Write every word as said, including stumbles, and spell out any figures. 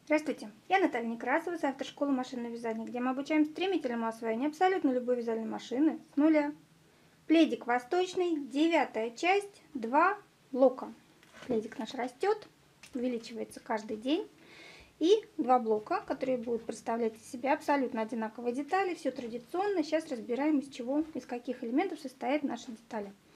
Здравствуйте, я Наталья Некрасова, с автошколы машинного вязания, где мы обучаем стремительному освоению абсолютно любой вязальной машины с нуля. Пледик восточный, девятая часть, два блока. Пледик наш растет, увеличивается каждый день. И два блока, которые будут представлять из себя абсолютно одинаковые детали. Все традиционно. Сейчас разбираем, из чего, из каких элементов состоят наши детали.